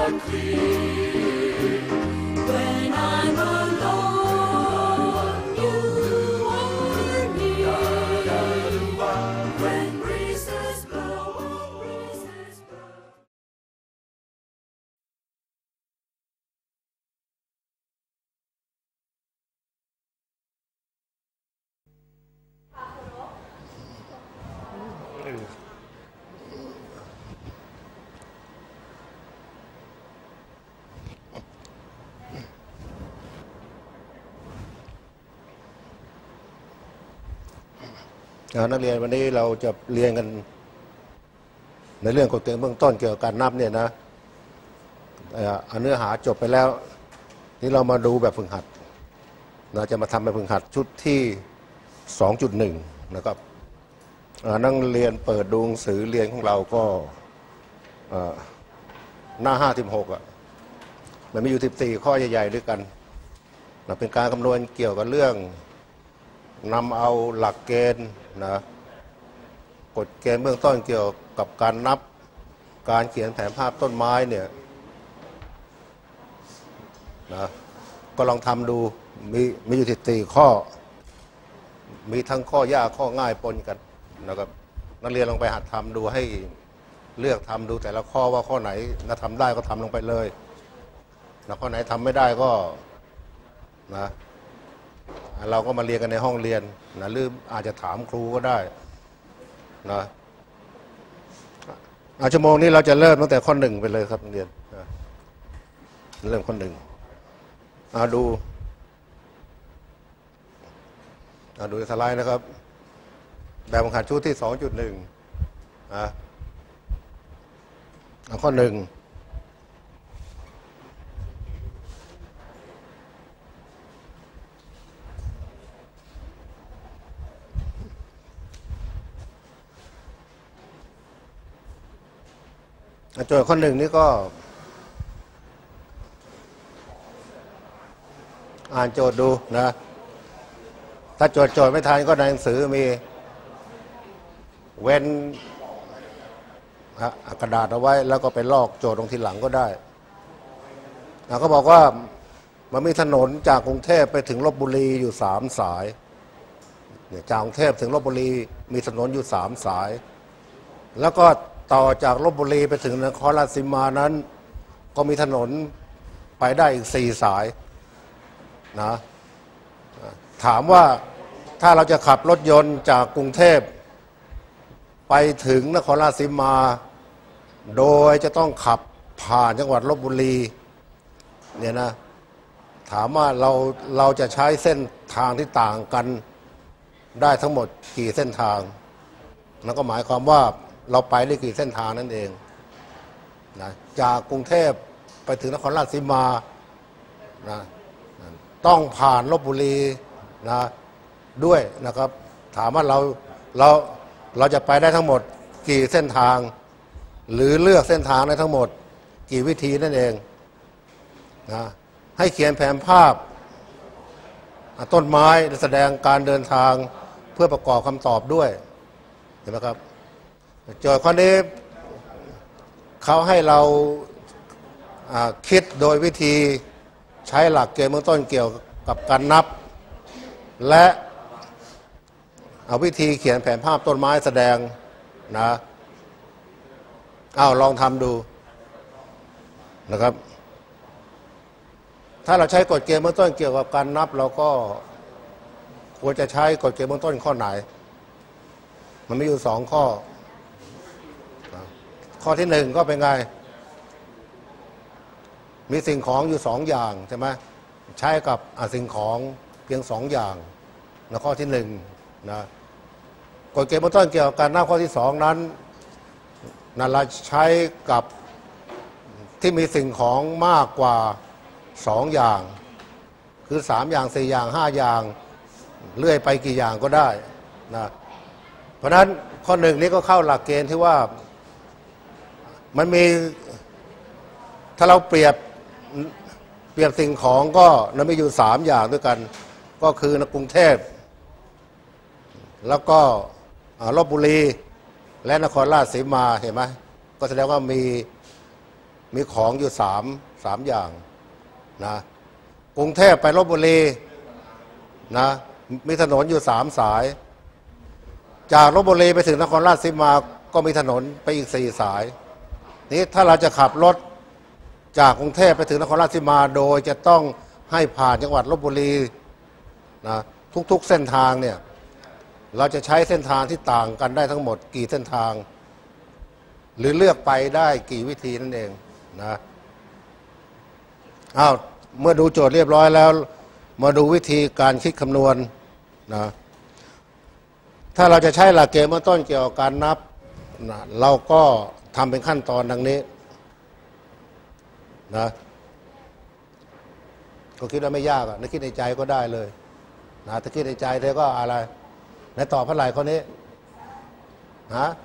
นักเรียนวันนี้เราจะเรียนกันในเรื่องกฎเกณฑ์เบื้องต้นเกี่ยวกับการนับเนี่ยนะเนื้อหาจบไปแล้วนี่เรามาดูแบบฝึกหัดเราจะมาทำแบบฝึกหัดชุดที่ 2.1 นะครับนักเรียนเปิดดูหนังสือเรียนของเราก็หน้า 56มันมีอยู่14ข้อใหญ่ๆด้วยกันเป็นการคำนวณเกี่ยวกับเรื่องนำเอาหลักเกณฑ์นะกฎเกณฑ์เบื้องต้นเกี่ยวกับการนับการเขียนแผนภาพต้นไม้เนี่ยนะก็ลองทำดูมีอยู่14ข้อมีทั้งข้อยากข้อง่ายปนกันนะครับนักเรียนลองไปหัดทำดูให้เลือกทำดูแต่ละข้อว่าข้อไหนนะทำได้ก็ทำลงไปเลยนะข้อไหนทำไม่ได้ก็นะเราก็มาเรียนกันในห้องเรียนนะหรืออาจจะถามครูก็ได้นะชั่วโมงนี้เราจะเริ่มตั้งแต่ข้อ 1ไปเลยครับนักเรียนเริ่มข้อ 1ดูสไลด์นะครับแบบฝึกหัดชุดที่ 2.1 ข้อ 1โจทย์ข้อ 1นี้ก็อ่านโจทย์ดูนะถ้าโจทย์ไม่ทันก็ในหนังสือมีเว้นกระดาษเอาไว้แล้วก็ไปลอกโจทย์ตรงทีหลังก็ได้เขาบอกว่ามันมีถนนจากกรุงเทพไปถึงลพบุรีอยู่3 สายจากกรุงเทพถึงลพบุรีมีถนนอยู่3 สายแล้วก็ต่อจากลพบุรีไปถึงนครราชสีมานั้นก็มีถนนไปได้อีก4 สายนะถามว่าถ้าเราจะขับรถยนต์จากกรุงเทพไปถึงนครราชสีมาโดยจะต้องขับผ่านจังหวัดลพบุรีเนี่ยนะถามว่าเราจะใช้เส้นทางที่ต่างกันได้ทั้งหมดกี่เส้นทางนั่นก็หมายความว่าเราไปได้กี่เส้นทางนั่นเองนะจากกรุงเทพไปถึงนครราชสีมานะต้องผ่านลพบุรีนะด้วยนะครับถามว่าเราจะไปได้ทั้งหมดกี่เส้นทางหรือเลือกเส้นทางได้ทั้งหมดกี่วิธีนั่นเองนะให้เขียนแผนภาพต้นไม้แสดงการเดินทางเพื่อประกอบคำตอบด้วยเห็นไหมครับโจทย์ข้อนี้เขาให้เราคิดโดยวิธีใช้หลักเกณฑ์เบื้องต้นเกี่ยวกับการนับและวิธีเขียนแผนภาพต้นไม้แสดงนะลองทำดูนะครับถ้าเราใช้กฎเกณฑ์เบื้องต้นเกี่ยวกับการนับเราก็ควรจะใช้กฎเกณฑ์เบื้องต้นข้อไหนมันมีอยู่2 ข้อข้อที่1ก็เป็นไงมีสิ่งของอยู่2 อย่างใช่ไหมใช้กับสิ่งของเพียง2 อย่างนะข้อที่1นะกฎเกณฑ์เบื้องต้นเกี่ยวกับการนับข้อที่2นั้นเราใช้กับที่มีสิ่งของมากกว่า2 อย่างคือ3 อย่าง4 อย่าง5 อย่างเลื่อยไปกี่อย่างก็ได้นะเพราะฉะนั้นข้อ 1นี้ก็เข้าหลักเกณฑ์ที่ว่ามันมีถ้าเราเปรียบสิ่งของก็มีอยู่3 อย่างด้วยกันก็คือกรุงเทพแล้วก็ลพบุรีและนครราชสีมาเห็นไหมก็แสดงว่ามีมีของอยู่สามอย่างนะกรุงเทพไปลพบุรีนะมีถนนอยู่3 สายจากลพบุรีไปถึงนครราชสีมาก็มีถนนไปอีก4 สายนี้ถ้าเราจะขับรถจากกรุงเทพไปถึงนครราชสีมาโดยจะต้องให้ผ่านจังหวัดลพบุรีนะทุกๆเส้นทางเนี่ยเราจะใช้เส้นทางที่ต่างกันได้ทั้งหมดกี่เส้นทางหรือเลือกไปได้กี่วิธีนั่นเองนะอ้าวเมื่อดูโจทย์เรียบร้อยแล้วมาดูวิธีการคิดคำนวณนะถ้าเราจะใช้หลักเกณฑ์เบื้องต้นเกี่ยวกับการนับนะเราก็ทำเป็นขั้นตอนดังนี้นะก็คิดว่าไม่ยากอ่ะนึกคิดในใจก็ได้เลยนะถ้าคิดในใจเธอก็อะไรในตอบเท่าไหร่คนนี้ฮะ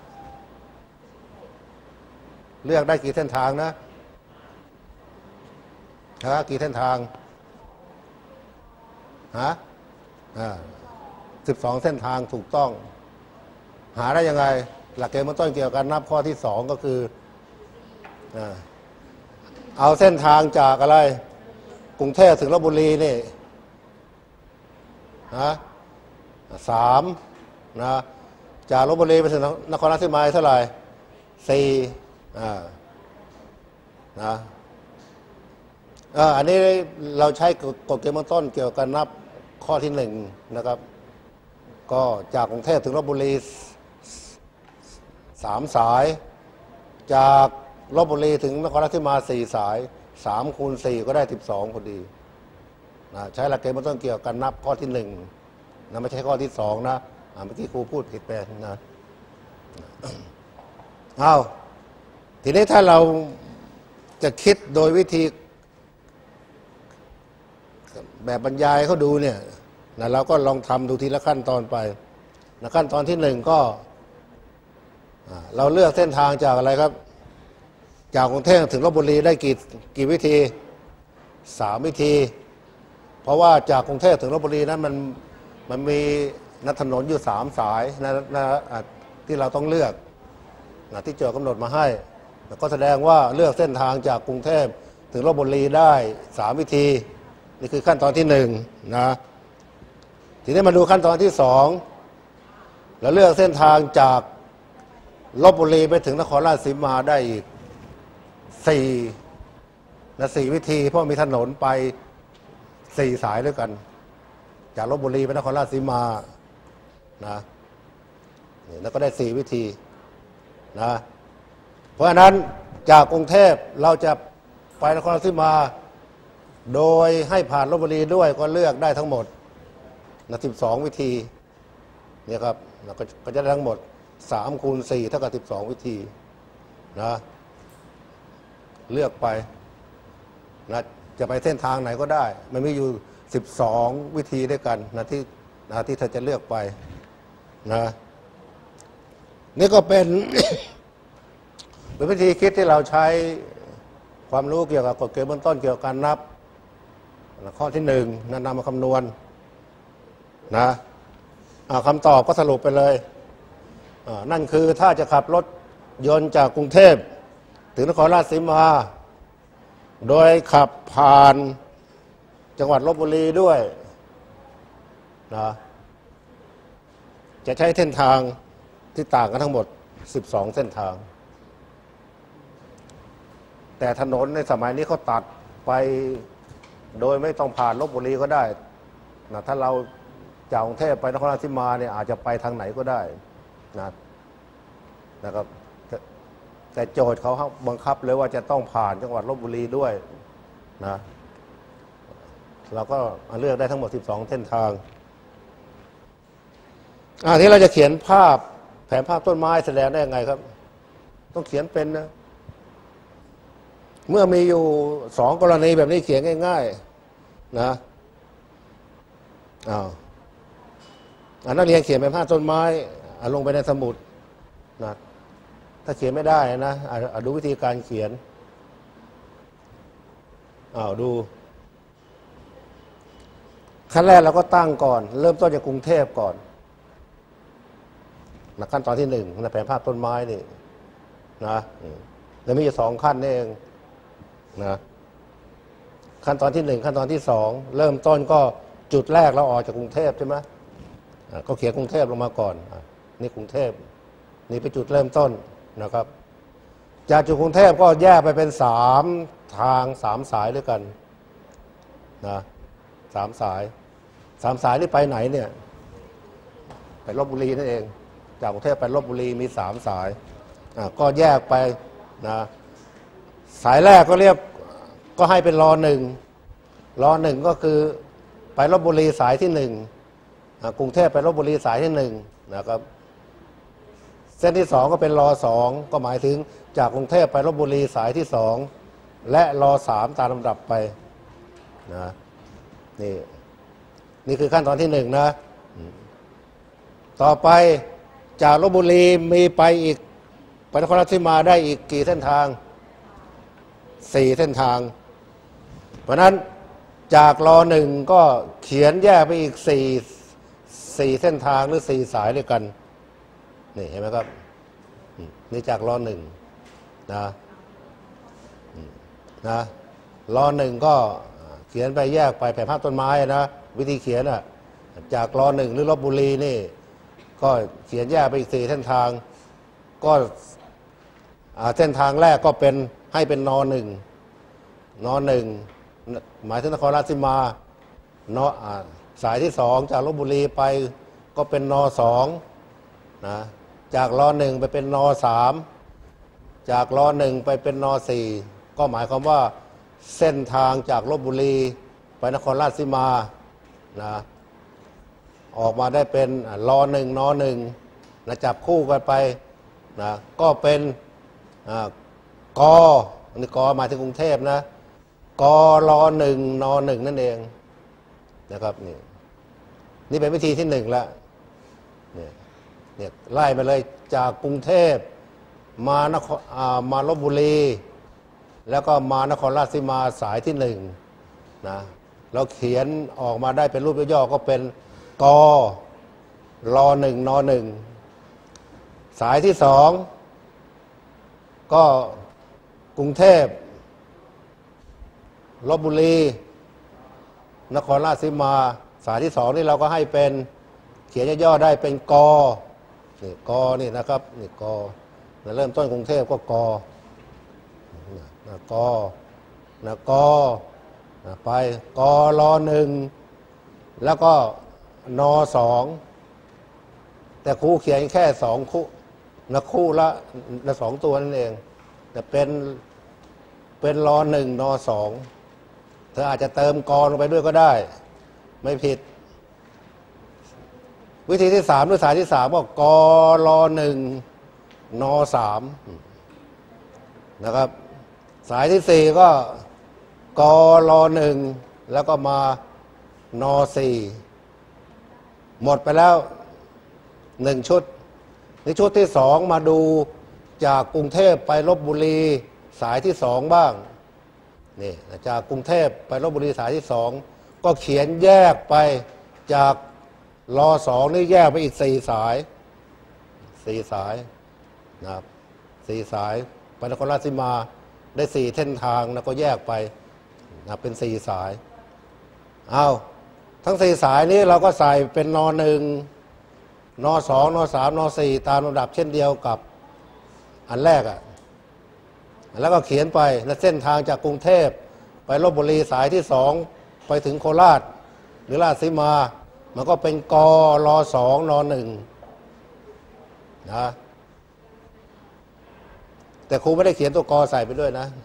เลือกได้กี่เส้นทางนะกี่เส้นทาง12 เส้นทางถูกต้องหาได้ยังไงหลักเกณฑ์เบื้องต้นเกี่ยวกับการนับข้อที่2ก็คือเอาเส้นทางจากอะไรกรุงเทพถึงลพบุรีนี่3นะจากลพบุรีไปถึงนครราชสีมาเท่าไหร่4นะอันนี้เราใช้กฎเกณฑ์เบื้องต้นเกี่ยวกับการนับข้อที่1นะครับก็จากกรุงเทพถึงลพบุรี3 สายจากลพบุรีถึงนครราชสีมา4 สาย3 คูณ 4ก็ได้12พอดีนะใช้หลักเกณฑ์เบื้องต้นเกี่ยวกับการนับข้อที่1นะไม่ใช่ข้อที่2นะเมื่อกี้ครูพูดผิดไปนะเอาทีนี้ถ้าเราจะคิดโดยวิธีแบบบรรยายเขาดูเนี่ยนะเราก็ลองทำดูทีละขั้นตอนไปนะขั้นตอนที่1ก็เราเลือกเส้นทางจากอะไรครับจากกรุงเทพถึงลพบุรีได้กี่วิธี3 วิธีเพราะว่าจากกรุงเทพถึงลพบุรีนั้นมันมีถนนอยู่3 สายนะที่เราต้องเลือกนะที่โจทย์กำหนดมาให้ก็แสดงว่าเลือกเส้นทางจากกรุงเทพถึงลพบุรีได้3 วิธีนี่คือขั้นตอนที่1นะทีนี้มาดูขั้นตอนที่2แล้วเลือกเส้นทางจากลพบุรีไปถึงนครราชสีมาได้อีก4 วิธีเพราะมีถนนไป4 สายด้วยกันจากลพบุรีไปนครราชสีมานะนี่แล้วก็ได้4 วิธีนะเพราะฉะนั้นจากกรุงเทพเราจะไปนครราชสีมาโดยให้ผ่านลพบุรีด้วยก็เลือกได้ทั้งหมด12 วิธีเนี่ยครับเราก็จะได้ทั้งหมด3 คูณ 4เท่ากับ12 วิธีนะเลือกไปนะจะไปเส้นทางไหนก็ได้มันมีอยู่12 วิธีด้วยกันนะที่เธอจะเลือกไปนะนี่ก็เป็น เป็นวิธีคิดที่เราใช้ความรู้เกี่ยวกับกฎเกณฑ์เบื้องต้นเกี่ยวกับการนับข้อที่1นำมาคำนวณนะคำตอบก็สรุปไปเลยนั่นคือถ้าจะขับรถยนต์จากกรุงเทพถึงนครราชสีมาโดยขับผ่านจังหวัดลพบุรีด้วยนะจะใช้เส้นทางที่ต่างกันทั้งหมด12 เส้นทางแต่ถนนในสมัยนี้เขาตัดไปโดยไม่ต้องผ่านลพบุรีก็ได้นะถ้าเราจากกรุงเทพไปนครราชสีมาเนี่ยอาจจะไปทางไหนก็ได้นะครับแต่โจทย์เขาบังคับเลยว่าจะต้องผ่านจังหวัดลพบุรีด้วยนะเราก็เลือกได้ทั้งหมด12 เส้นทางที่เราจะเขียนภาพแผนภาพต้นไม้แสดงได้ยังไงครับต้องเขียนเป็นนะเมื่อมีอยู่2 กรณีแบบนี้เขียนง่ายๆนะนักเรียนเขียนเป็นภาพต้นไม้ลงไปในสมุดนะถ้าเขียนไม่ได้นะดูวิธีการเขียนดูขั้นแรกเราก็ตั้งก่อนเริ่มต้นจากกรุงเทพก่อนนะขั้นตอนที่1นะแผนภาพต้นไม้นี่นะแล้วมีอยู่2 ขั้นนี่เองนะขั้นตอนที่1ขั้นตอนที่2เริ่มต้นก็จุดแรกเราออกจากกรุงเทพใช่ไหมก็เขียนกรุงเทพลงมาก่อนนี่กรุงเทพนี่เป็นจุดเริ่มต้นนะครับจากจุดกรุงเทพก็แยกไปเป็น3ทาง3สายด้วยกันนะ3สายนี่ไปไหนเนี่ยไปลพบุรีนั่นเองจากกรุงเทพไปลพบุรีมี3สายก็แยกไปนะสายแรกก็เรียกก็ให้เป็นรอหนึ่งก็คือไปลพบุรีสายที่1กรุงเทพไปลพบุรีสายที่1นะครับเส้นที่2ก็เป็นรอ2ก็หมายถึงจากกรุงเทพไปลพบุรีสายที่2และรอ3ตามลำดับไปนะนี่คือขั้นตอนที่1นะต่อไปจากลพบุรีมีไปอีกไปนครราชสีมาได้อีกกี่เส้นทาง4เส้นทางเพราะนั้นจากรอ1ก็เขียนแยกไปอีก4เส้นทางหรือ4สายด้วยกันนี่เห็นไหมครับนี่จากรอ1นะรอ1ก็เขียนไปแยกไปแผนภาพต้นไม้นะวิธีเขียนจากรอ1หรือลพบุรีนี่ก็เขียนแยกไปอีก4เส้นทางก็เส้นทางแรกก็เป็นให้เป็นน.1หมายถึงนครราชสีมาสายที่2จากลพบุรีไปก็เป็นน.2นะจากร.1ไปเป็นน.3จากร.1ไปเป็นน.4ก็หมายความว่าเส้นทางจากลพบุรีไปนครราชสีมานะออกมาได้เป็นร.1 น.1นะจับคู่กันไปนะก็เป็นกอันนี้กหมายถึงกรุงเทพนะกร.1 น.1นั่นเองนะครับนี่เป็นวิธีที่1แล้วเนี่ยไล่ไปเลยจากกรุงเทพมาลพบุรีแล้วก็มานครราชสีมาสายที่1นะเราเขียนออกมาได้เป็นรูปย่อๆก็เป็นกร.1 น.1สายที่2ก็กรุงเทพลพบุรีนครราชสีมาสายที่2นี่เราก็ให้เป็นเขียนย่อๆได้เป็นกนี่นะครับนี่กเริ่มต้นกรุงเทพก็กไปกร.1แล้วก็น.2แต่ครูเขียนแค่2คู่คู่ละ2ตัวนั่นเองแต่เป็นร.1 น.2เธออาจจะเติมกลงไปด้วยก็ได้ไม่ผิดวิธีที่3หรือสายที่3ก็กร.1 น.3นะครับสายที่4ก็กร.1แล้วก็มาน.4หมดไปแล้ว1ชุดในชุดที่2มาดูจากกรุงเทพไปลพบุรีสายที่2บ้างนี่จากกรุงเทพไปลพบุรีสายที่2ก็เขียนแยกไปจากร.2นี่แยกไปอีก4สายนะครับ4สายไปนครราชสีมาได้4เส้นทางแล้วก็แยกไปนะเป็น4สายทั้ง4สายนี้เราก็ใส่เป็นน.1 น.2 น.3 น.4ตามลำดับเช่นเดียวกับอันแรกแล้วก็เขียนไปและเส้นทางจากกรุงเทพไปลพบุรีสายที่2ไปถึงโคราชหรือราชสีมามันก็เป็นกร.2 น.1นะแต่ครูไม่ได้เขียนตัวกใส่ไปด้วยนะ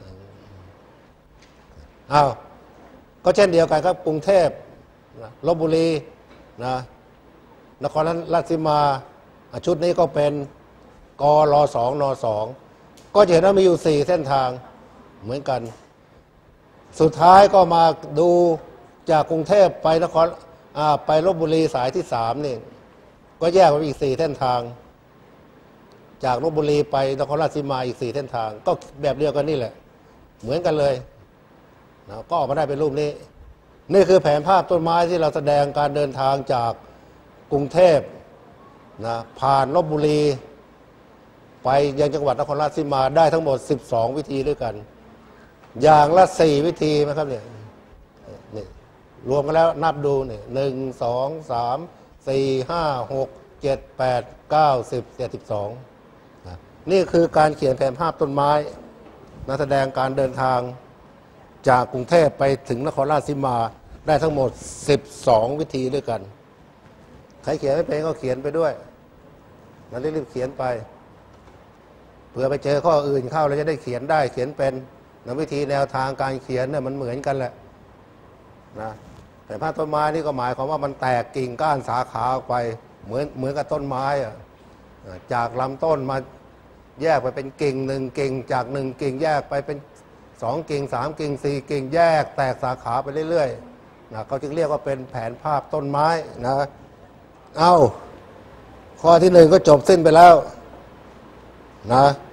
ก็เช่นเดียวกันครับกรุงเทพลพบุรีนะนครราชสีมาชุดนี้ก็เป็นกร.2 น.2ก็จะเห็นว่ามีอยู่4เส้นทางเหมือนกันสุดท้ายก็มาดูจากกรุงเทพไปลพบุรีสายที่3นี่ก็แยกไปอีก4เส้นทางจากลพบุรีไปนครราชสีมาอีก4เส้นทางก็แบบเดียวกันนี่แหละเหมือนกันเลยนะก็ออกมาได้เป็นรูปนี้นี่คือแผนภาพต้นไม้ที่เราแสดงการเดินทางจากกรุงเทพนะผ่านลพบุรีไปยังจังหวัดนครราชสีมาได้ทั้งหมด12วิธีด้วยกันอย่างละ4 วิธีนะครับเนี่ยนี่รวมกันแล้วนับดูเนี่ย1 2 3 4 5 6 7 8 9 10 12นี่คือการเขียนแผนภาพต้นไม้นักแสดงการเดินทางจากกรุงเทพไปถึงนครราชสีมาได้ทั้งหมด12 วิธีด้วยกันใครเขียนไม่เป็นก็เขียนไปด้วยนั่นรีบเขียนไปเผื่อไปเจอข้ออื่นเข้าเราจะได้เขียนได้เขียนเป็นวิธีแนวทางการเขียนเนี่ยมันเหมือนกันแหละนะแต่ภาพต้นไม้นี่ก็หมายความว่ามันแตกกิ่งก้านสาขาออกไปเหมือนกับต้นไม้อะจากลำต้นมาแยกไปเป็นกิ่ง1 กิ่งจาก1 กิ่งแยกไปเป็น2 กิ่ง3 กิ่ง4 กิ่งแยกแตกสาขาไปเรื่อยๆนะเขาจึงเรียกว่าเป็นแผนภาพต้นไม้นะเอาข้อที่1ก็จบสิ้นไปแล้วนะ